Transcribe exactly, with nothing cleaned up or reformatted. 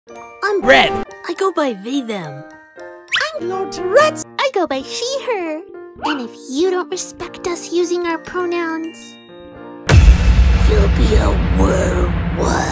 I'm Red. I go by they, them. I'm Lord Tourette's. I go by she, her. And if you don't respect us using our pronouns, You'll be a worm.